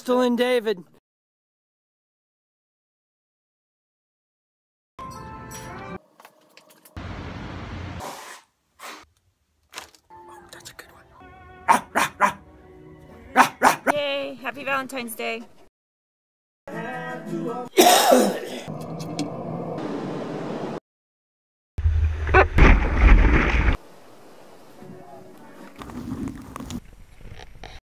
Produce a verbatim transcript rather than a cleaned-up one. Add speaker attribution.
Speaker 1: Crystal and David.
Speaker 2: That's a good one. Rah, rah, rah. Rah, rah, rah.
Speaker 3: Yay! Happy Valentine's Day.